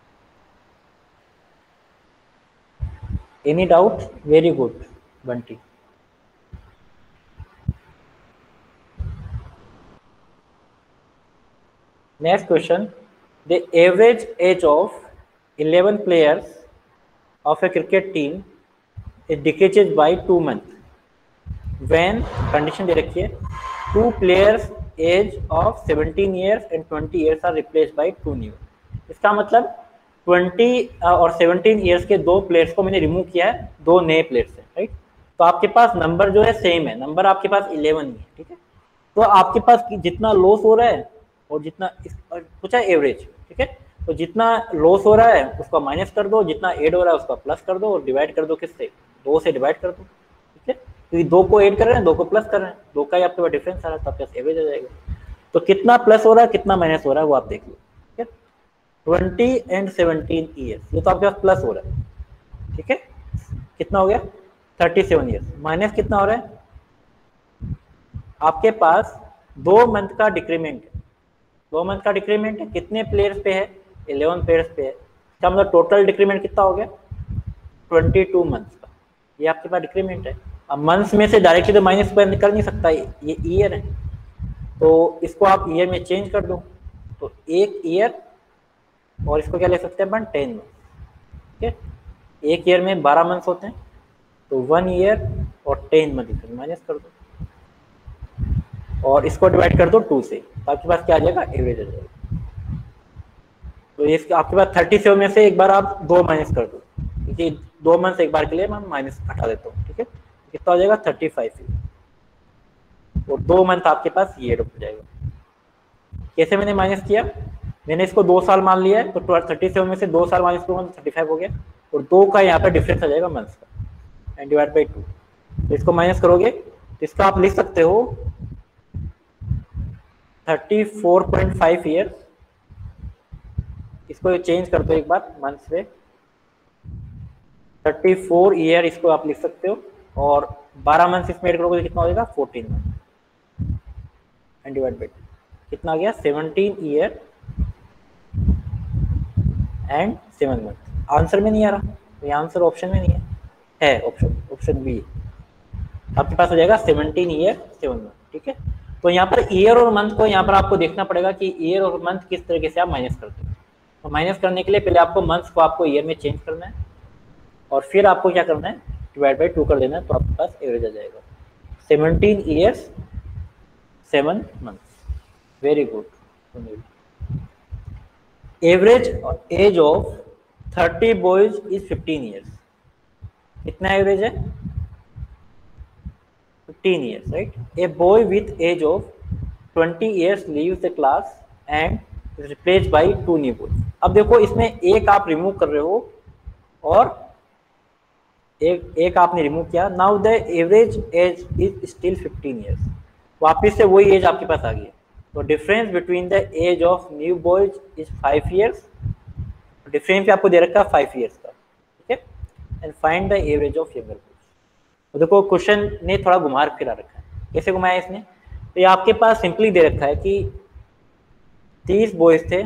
Any doubt, very good Bunty. Next question, the average age of 11 players of a cricket team is decreases by 2 months when condition दे रखी है 2 players age of 17 years and 20 years are replaced by 2 new, इसका मतलब 20 और 17 years के 2 players को मैंने remove किया है, 2 नए प्लेयर्स है, राइट, तो आपके पास नंबर जो है सेम है, नंबर आपके पास 11 ही है, ठीक है, तो आपके पास जितना लॉस हो रहा है और जितना पूछा एवरेज, ठीक है। तो जितना लॉस हो रहा है उसका माइनस कर दो, जितना ऐड हो रहा है उसका प्लस कर दो, और डिवाइड कर दो किससे, 2 से डिवाइड कर दो, ठीक है। क्योंकि 2 को ऐड कर रहे हैं, 2 को प्लस कर रहे हैं, 2 का ही आपके पास डिफरेंस आ रहा है, तो आपके पास एवरेज आ जाएगा। तो कितना प्लस हो रहा है कितना माइनस हो रहा है वो आप देख लो, ठीक है। 20 एंड 17 ईयर्स, ये तो आपके पास प्लस हो रहा है, ठीक है। कितना हो गया 37 ईयर्स। माइनस कितना हो रहा है, आपके पास 2 मंथ का डिक्रीमेंट है। 2 मंथ का डिक्रीमेंट है, कितने प्लेयर्स पे है, 11 प्लेयर्स पे है। इसका मतलब टोटल डिक्रीमेंट कितना हो गया 22 मंथ्स का, ये आपके पास डिक्रीमेंट है। अब मंथ्स में से डायरेक्टली तो माइनस पर निकल नहीं सकता, ये ईयर है, तो इसको आप ईयर में चेंज कर दो। तो 1 ईयर और इसको क्या ले सकते हैं अपन 10 मंथ, ठीक है। 1 ईयर में 12 मंथ्स होते हैं, तो 1 ईयर और 10 मंथ माइनस कर दो, और इसको डिवाइड कर दो 2 से, तो आपके पास क्या आ जाएगा एवरेज आ जाएगा। तो ये आपके पास 37 में से एक बार आप 2 माइनस कर दो, क्योंकि 2 मंथ एक बार के लिए मैं माइनस हटा देता हूँ, ठीक है। कितना हो जाएगा 35, और 2 मंथ आपके पास ये रुक जाएगा। कैसे मैंने माइनस किया, मैंने इसको 2 साल मान लिया है, तो 37 में से 2 साल माइनस करूँगा तो 35 हो गया, और 2 का यहाँ पर डिफरेंस आ जाएगा मंथ्स का, एंड डिवाइड बाई 2। तो इसको माइनस करोगे तो इसका आप लिख सकते हो 34.5 ईयर। इसको चेंज कर दो एक बार मंथ्स पे, 34 ईयर इसको आप लिख सकते हो, और 12 मंथ इसमें ऐड करोगे तो कितना हो जाएगा 14 मंथ, एंड डिवाइड बाई कितना आ गया 17 ईयर एंड 7 मंथ। आंसर में नहीं आ रहा, तो ये आंसर ऑप्शन में नहीं है ऑप्शन बी आपके पास हो जाएगा 17 ईयर 7 मंथ, ठीक है। तो यहाँ पर ईयर और मंथ को यहाँ पर आपको देखना पड़ेगा कि ईयर और मंथ किस तरीके से आप माइनस करते हो। तो माइनस करने के लिए पहले आपको मंथ्स को आपको ईयर में चेंज करना है, और फिर आपको क्या करना है डिवाइड बाई 2 कर देना है, तो आपके पास एवरेज आ जाएगा 17 years 7 months. Very good. Average age of 30 boys is 15 years. कितना एवरेज है 15 years, right? A boy with age of 20 years leaves the class and is replaced by 2 new boys. अब देखो इसमें एक आप रिमूव कर रहे हो और एक आपने रिमूव किया। Now the average age is still 15 years। वापिस से वही एज आपके पास आ गई। तो difference between the age of new boys is 5 years। Difference आपको दे रखा है 5 years का, ठीक है। And find the average of younger boys. तो देखो क्वेश्चन ने थोड़ा घुमा फिरा रखा है। कैसे घुमाया इसने, तो ये आपके पास सिंपली दे रखा है कि 30 बॉयज थे,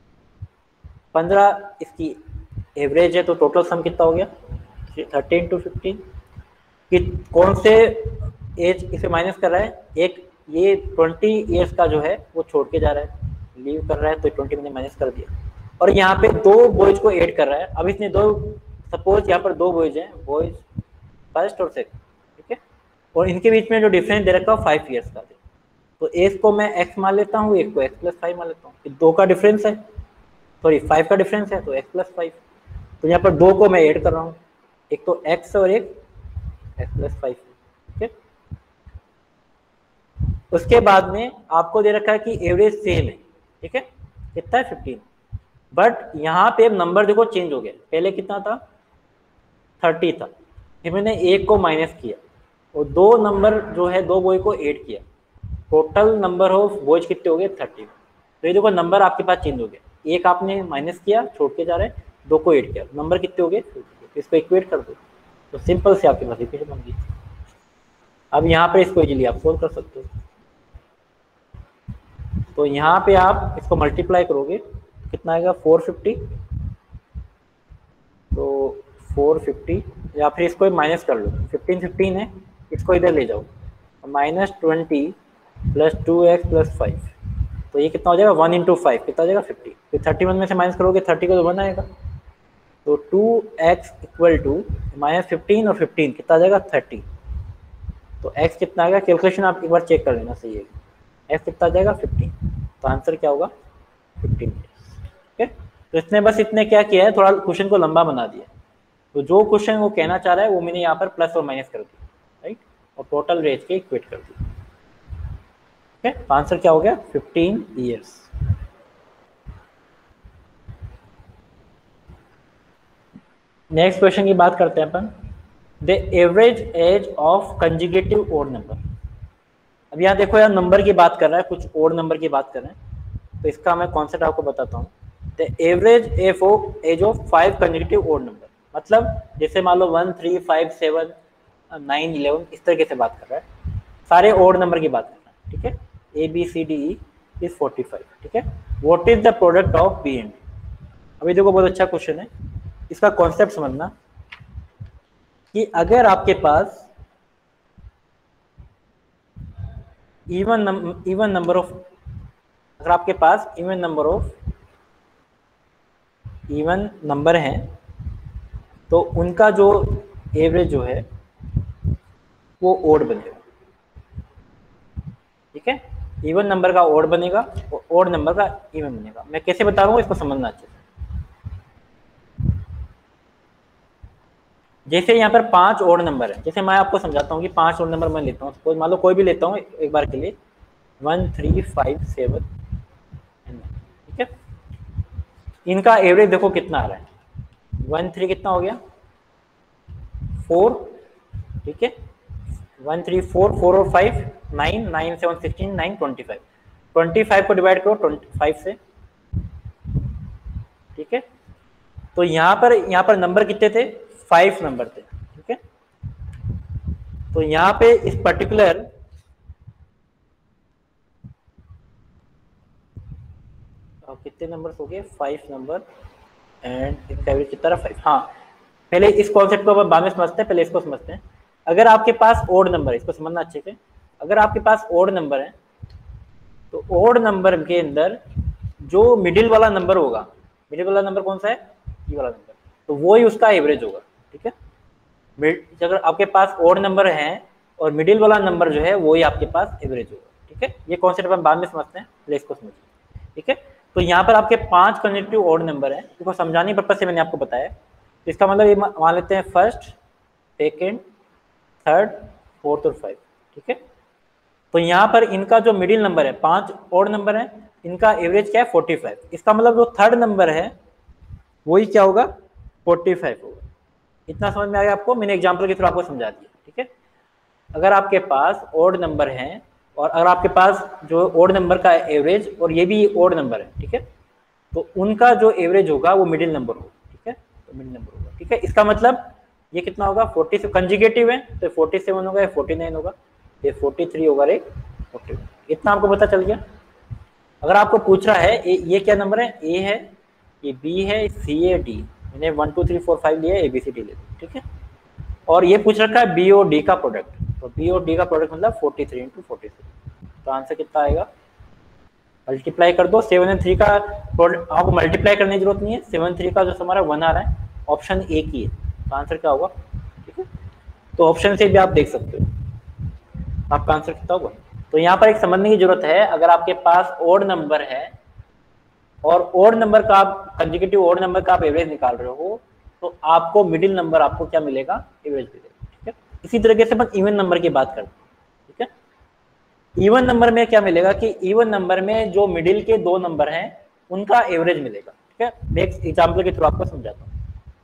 15 इसकी एवरेज है, तो टोटल सम कितना हो गया 13 to 15। कि कौन से एज इसे माइनस कर रहा है, एक ये 20 ईयर्स का जो है वो छोड़ के जा रहा है, लीव कर रहा है, तो 20 मैंने माइनस कर दिया, और यहाँ पे 2 बॉयज को ऐड कर रहा है। अब इसने सपोज यहाँ पर 2 बॉयज हैं, बॉयज फर्स्ट और सेकंड, ठीक है, और इनके बीच में जो डिफरेंस दे रखा है 5 ईयर्स का, तो एक को मैं x मान लेता हूँ, एक को x + 5 मान लेता हूँ। 2 का डिफरेंस है, सॉरी 5 का डिफरेंस है, तो x + 5। तो यहाँ पर 2 को मैं ऐड कर रहा हूँ, एक तो x और एक x + 5, ठीक है। उसके बाद में आपको दे रखा है कि एवरेज सेम है, ठीक है, कितना है 15, बट यहाँ पे नंबर देखो चेंज हो गया। पहले कितना था 30 था, फिर मैंने एक को माइनस किया और 2 नंबर जो है 2 बॉय को ऐड किया, टोटल नंबर ऑफ बॉयज कितने हो गए 30। तो ये देखो नंबर आपके पास चेंज हो गया, एक आपने माइनस किया छोड़ के जा रहे हैं, 2 को ऐड किया, नंबर कितने हो गए, तो इसको इक्वेट कर दो, तो सिंपल से आपके पास इक्वेशन बन गई। अब यहाँ पे इसको इजीली आप सोल्व कर सकते हो। तो यहाँ पे आप इसको मल्टीप्लाई करोगे कितना आएगा 450, तो 450, या फिर इसको माइनस कर लो, 15 है, इसको इधर ले जाओ, -20 + 2x + 5, तो ये कितना हो जाएगा 1 × 5 कितना हो जाएगा 50। फिर 31 में से माइनस करोगे 30 को तो 1 आएगा, तो 2x = -15 और 15 कितना आ जाएगा 30। तो x कितना आएगा, कैलकुलेशन आप एक बार चेक कर लेना, सही है, x कितना आ जाएगा 15, तो आंसर क्या होगा 15। ठीक है, तो इसने बस इतने क्या किया है, थोड़ा क्वेश्चन को लंबा बना दिया। तो जो क्वेश्चन वो कहना चाह रहा है वो मैंने यहाँ पर प्लस और माइनस कर दिया, राइट, और टोटल रेज के इक्वेट कर दिया। ठीक है, तो आंसर क्या हो गया 15 ईयर्स। नेक्स्ट क्वेश्चन की बात करते हैं अपन, the average age of conjugative odd number. अब यहाँ देखो यार, नंबर की बात कर रहा है, कुछ ओड नंबर की बात कर रहे हैं, तो इसका मैं कॉन्सेप्ट आपको बताता हूँ। The average age of 5 conjugative odd number, मतलब जैसे मान लो 1 3 5 7 9 11, इस तरीके से बात कर रहा है, सारे ओड नंबर की बात कर रहा है, ठीक है। A B C D E is 45, ठीक है। What is the product of B and D. अभी देखो बहुत अच्छा क्वेश्चन है, इसका कॉन्सेप्ट समझना कि अगर आपके पास इवन नंबर ऑफ, अगर आपके पास इवन नंबर हैं तो उनका जो एवरेज जो है वो ओड बनेगा, ठीक है। इवन नंबर का ओड बनेगा और ओड नंबर का इवन बनेगा। मैं कैसे बता रहा हूँ इसको समझना अच्छे से। जैसे यहाँ पर 5 ओड नंबर है, जैसे मैं आपको समझाता हूँ कि 5 ओड नंबर मैं लेता हूँ, सपोज मान लो कोई भी लेता हूँ एक बार के लिए, 1 3 5 7, ठीक है। इनका एवरेज देखो कितना आ रहा है, 1 3 कितना हो गया 4, ठीक है। 1 3 4 4 और 5 9 9 7 16 9 25, 25 को डिवाइड करो 25 से, ठीक है। तो यहाँ पर नंबर कितने थे, 5 नंबर थे, ठीक है। तो यहाँ पे इस पर्टिकुलर कितने नंबर हो गए, 5 नंबर एंड इनका एवरेज कितना रहा 5। हाँ, पहले इस कॉन्सेप्ट को बाद में समझते हैं, पहले इसको समझते हैं। अगर आपके पास ओड नंबर है, इसको समझना अच्छे से, अगर आपके पास ओड नंबर है तो ओड नंबर के अंदर जो मिडिल वाला नंबर होगा, मिडिल वाला नंबर कौन सा है, ये वाला नंबर, तो वो ही उसका एवरेज होगा, ठीक है। अगर आपके पास ओड नंबर है और मिडिल वाला नंबर जो है वो ही आपके पास एवरेज होगा, ठीक है। ये कॉन्सेप्ट हम बाद में समझते हैं, पहले इसको समझिए, ठीक है। तो यहाँ पर आपके 5 कंसेक्यूटिव ओड नंबर है, इसको समझाने पर्पज से मैंने आपको बताया। तो इसका मतलब ये मान लेते हैं फर्स्ट, सेकेंड, थर्ड, फोर्थ और 5, ठीक है। तो यहाँ पर इनका जो मिडिल नंबर है, 5 ओड नंबर है, इनका एवरेज क्या है 45। इसका मतलब जो थर्ड नंबर है वही क्या होगा 45 होगा। इतना समझ में आ गया आपको, मैंने एग्जाम्पल के थ्रू आपको समझा दिया, ठीक है। अगर आपके पास ओड नंबर है और अगर आपके पास जो ओड नंबर का एवरेज और ये भी ओड नंबर है, ठीक है, तो उनका जो एवरेज होगा वो मिडिल नंबर होगा, ठीक है। तो मिडिल नंबर होगा, ठीक है। इसका मतलब ये कितना होगा 40 से कंजुगेटिव है तो 47 होगा, या 49 होगा, ये 43 होगा, रे 41। इतना आपको पता चल गया। अगर आपको पूछ रहा है ये क्या नंबर है, ए है, ये बी है, सी है, डी, मैंने 1 2 3 4 5 लिया है, ABCD ले, ठीक है। और ये पूछ रखा है बी और डी का प्रोडक्ट, तो बी और डी का प्रोडक्ट मतलब 43 × 43, तो आंसर कितना आएगा, मल्टीप्लाई कर दो 7 और 3 का, आपको मल्टीप्लाई करने की जरूरत नहीं है, 7 3 का जो हमारा 1 आ रहा है, ऑप्शन ए की है, तो आंसर क्या होगा, ठीक है। तो ऑप्शन से भी आप देख सकते हो आपका आंसर कितना होगा। तो यहाँ पर एक समझने की जरूरत है, अगर आपके पास ओड नंबर है और ओड नंबर का आप कंसेक्यूटिव ओड नंबर का आप एवरेज निकाल रहे हो, तो आपको मिडिल नंबर आपको क्या मिलेगा, एवरेज मिलेगा, ठीक है। इसी तरीके से अपन इवन नंबर की बात करते हैं, ठीक है। इवन नंबर में क्या मिलेगा कि इवन नंबर में जो मिडिल के 2 नंबर हैं उनका एवरेज मिलेगा, ठीक है। नेक्स्ट एग्जाम्पल के थ्रू आपको समझाता हूँ।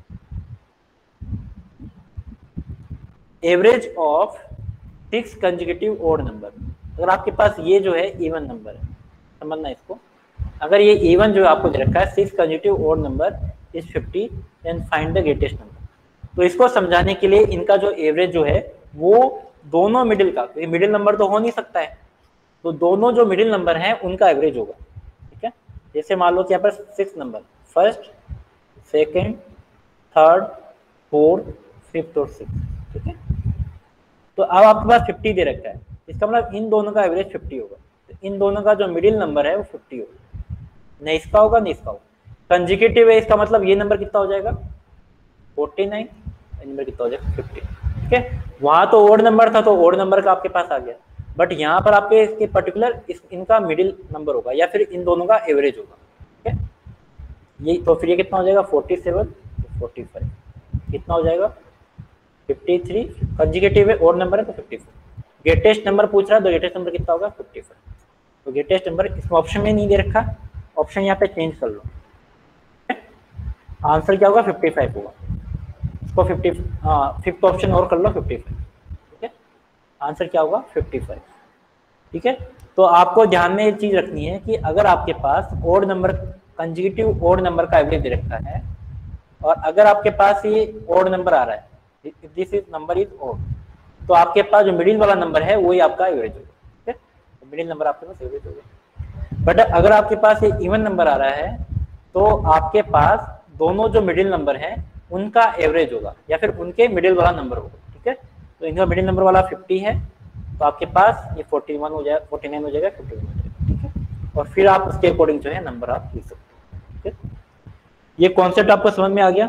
Average of 6 consecutive odd number, अगर आपके पास ये जो है इवन नंबर है, समझना इसको, अगर ये इवन जो आपको दे रखा है 6 consecutive odd number is 50 then find the greatest number. तो इसको समझाने के लिए इनका जो एवरेज जो है वो दोनों मिडिल का, तो मिडिल नंबर तो हो नहीं सकता है, तो दोनों जो मिडिल नंबर हैं उनका एवरेज होगा, ठीक है। जैसे मान लो कि यहाँ पर 6 number, first, second, third, fourth, fifth और 6, ठीक है। तो अब आपके पास 50 दे रखा है, इसका मतलब इन दोनों का एवरेज 50 होगा, तो इन दोनों का जो मिडिल नंबर है वो 50 होगा, न इसका होगा न इसका होगा। कंसेक्यूटिव है, इसका मतलब ये नंबर कितना हो जाएगा 49, नंबर कितना हो जाएगा 50, ठीक है। वहां तो ओड नंबर था तो ओड नंबर का आपके पास आ गया, बट यहाँ पर आपके इसके पर्टिकुलर इनका मिडिल नंबर होगा या फिर इन दोनों का एवरेज होगा, ठीक है। ये तो फिर ये कितना हो जाएगा 47 45, कितना हो जाएगा 53, कंजुगेटिव है ओड नंबर है तो 54। ग्रेटेस्ट नंबर पूछ रहा है तो ग्रेटेस्ट नंबर कितना होगा 55, तो ग्रेटेस्ट नंबर इसमें ऑप्शन में नहीं दे रखा, ऑप्शन यहाँ पे चेंज कर लो, आंसर क्या होगा 55 होगा। इसको 50, हाँ फिफ्थ ऑप्शन और कर लो 55, ठीक है। आंसर क्या होगा 55, ठीक है। तो आपको ध्यान में एक चीज रखनी है कि अगर आपके पास odd number, consecutive odd number का एवरेज दे रखा है, और अगर आपके पास ये ओड नंबर आ रहा है, this is number is odd, तो आपके पास जो मिडिल वाला नंबर है वही आपका एवरेज होगा, ठीक है। तो मिडिल नंबर आपके पास एवरेज होगा। बट अगर आपके पास ये इवन नंबर आ रहा है, तो आपके पास दोनों जो मिडिल नंबर हैं उनका एवरेज होगा, या फिर उनके मिडिल वाला नंबर होगा, ठीक है। तो इनका मिडिल नंबर वाला 50 है, तो आपके पास ये 41 हो जाएगा, 49 हो जाएगा, 51 हो जाएगा, ठीक है। और फिर आप उसके अकॉर्डिंग जो है नंबर आप लिख सकते हो, ठीक है। ये कॉन्सेप्ट आपको समझ में आ गया?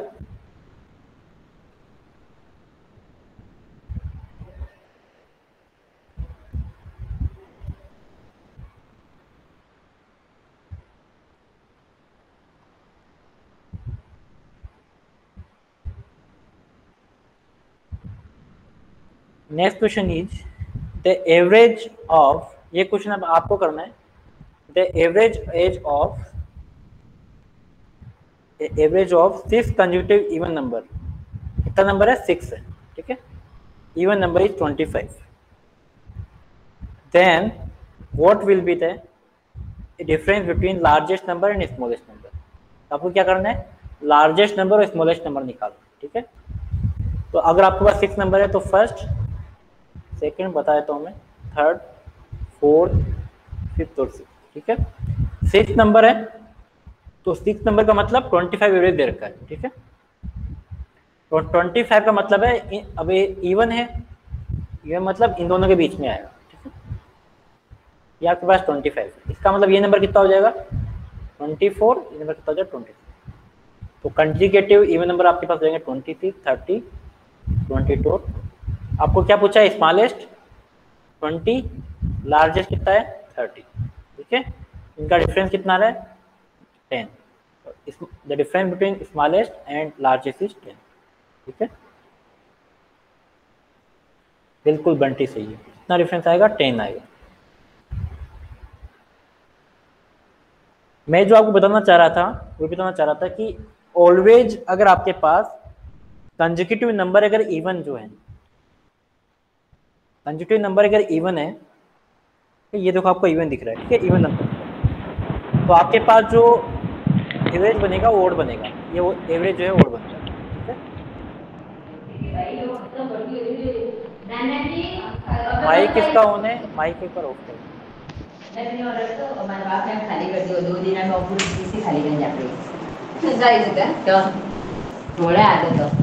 Next question is the average of, ये क्वेश्चन अब आपको करना है, the average of 6 consecutive even number, कितना नंबर है 6 है, ठीक है। Even number is 25, then what will be the difference between largest number and smallest number. आपको क्या करना है, लार्जेस्ट नंबर और स्मॉलेस्ट नंबर निकालना, ठीक है। तो अगर आपके पास 6 नंबर है तो फर्स्ट, सेकंड बता देता हूँ मैं, थर्ड, फोर्थ, फिफ्थ और सिक्स, ठीक है। 6 नंबर है तो 6 नंबर का मतलब 25 एवरेज दे रखा है, ठीक है। तो 25 का मतलब है, अब ये इवन है, इवन मतलब इन दोनों के बीच में आएगा, ठीक है। ये आपके पास 25, इसका मतलब ये नंबर कितना हो जाएगा 24, ये नंबर कितना हो जाएगा 24। तो कंजिक्यूटिव इवन नंबर आपके पास रहेंगे 23, 30, 22। आपको क्या पूछा है, स्मॉलेस्ट 20, लार्जेस्ट कितना है 30, ठीक है। इनका डिफरेंस कितना आ रहा है 10, the difference between smallest and largest is 10, ठीक है। बिल्कुल बंटी सही है, कितना डिफरेंस आएगा 10 आएगा। मैं जो आपको बताना चाह रहा था, वो बताना चाह रहा था कि ऑलवेज अगर आपके पास कंसेक्यूटिव नंबर अगर इवन जो है, कंसेक्यूटिव नंबर अगर इवन है, तो ये देखो आपको इवन दिख रहा है, ठीक है, इवन नंबर, तो आपके पास जो एवरेज बनेगा वो ओड बनेगा, ये वो एवरेज जो है ओड बनेगा, ठीक है। माइक किसका ऑन है, माइक एक बार ऑफ कर दो। हमारे बाप ने खाली कर दिया 2 दिन में पूरी चीज खाली कर जाते जायचं का तो थोड़ा आलं तो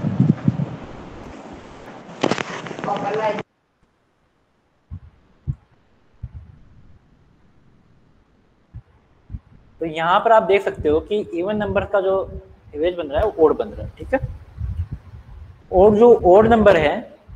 तो यहाँ पर आप देख सकते हो कि इवन नंबर का जो एवरेज बन रहा है वो ओड बन रहा है, ठीक है। और जो ओड नंबर है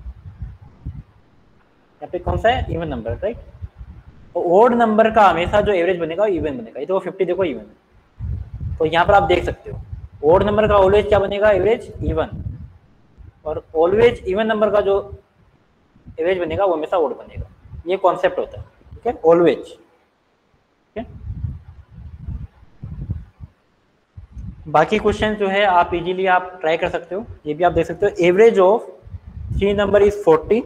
यहाँ पे कौन सा है, इवन नंबर, राइट। तो ओड नंबर का हमेशा जो एवरेज बनेगा वो इवन बनेगा, ये तो 50 देखो इवन है, तो यहाँ पर आप देख सकते हो ओड नंबर का ऑलवेज क्या बनेगा, एवरेज इवन, और ऑलवेज इवन नंबर का जो एवरेज बनेगा वो हमेशा ओड बनेगा, ये कॉन्सेप्ट होता है, ठीक है, ऑलवेज, ठीक है। बाकी क्वेश्चन जो है आप इजीली आप ट्राई कर सकते हो, ये भी आप देख सकते हो। Average of 3 number is 40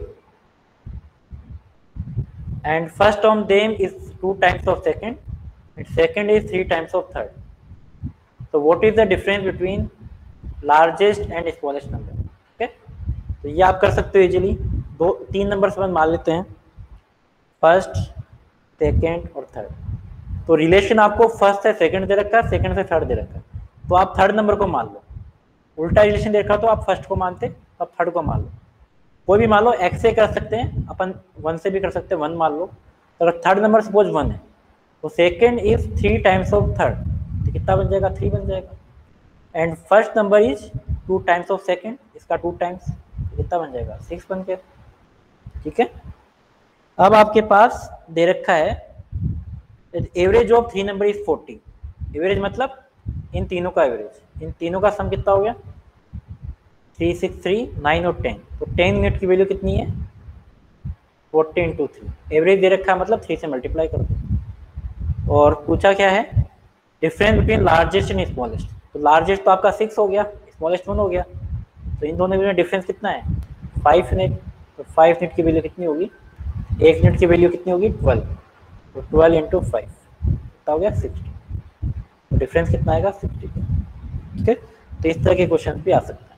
and first term them is 2 times of second and second is 3 times of third. So what is the difference between largest and smallest number? Okay, तो ये आप कर सकते हो इजीली। 3 नंबर समझ मान लेते हैं, फर्स्ट, सेकंड और थर्ड। तो रिलेशन आपको फर्स्ट से सेकंड दे रखा है, सेकंड से थर्ड दे रखा है, तो आप थर्ड नंबर को मान लो। उल्टा रिलेशन दे रखा तो आप फर्स्ट को मानते, तो आप थर्ड को मान लो। कोई भी मान लो, एक्स से कर सकते हैं अपन, 1 से भी कर सकते हैं, 1 मान लो। तो अगर थर्ड नंबर सपोज 1 है तो second is 3 times of third, तो कितना बन जाएगा 3 बन जाएगा। And first number is 2 times of second, इसका 2 टाइम्स, कितना बन जाएगा 6 बन गया, ठीक है। अब आपके पास दे रखा है average of 3 number is 40, average मतलब इन तीनों का एवरेज, इन तीनों का सम कितना हो गया 3, 6, 3, 9 और 10, तो 10 यूनिट की वैल्यू कितनी है 40 × 3, एवरेज दे रखा है मतलब 3 से मल्टीप्लाई कर दो। और पूछा क्या है, difference between largest and smallest, तो लार्जेस्ट तो आपका 6 हो गया, स्मॉलेस्ट 1 हो गया, तो इन दोनों में डिफरेंस कितना है 5 यूनिट। तो 5 यूनिट की वैल्यू कितनी होगी, 1 यूनिट की वैल्यू कितनी होगी 12, तो 12 इंटू 5 कितना हो गया 60, तो डिफरेंस कितना आएगा 60। ठीक है, तो इस तरह के क्वेश्चन भी आ सकते हैं।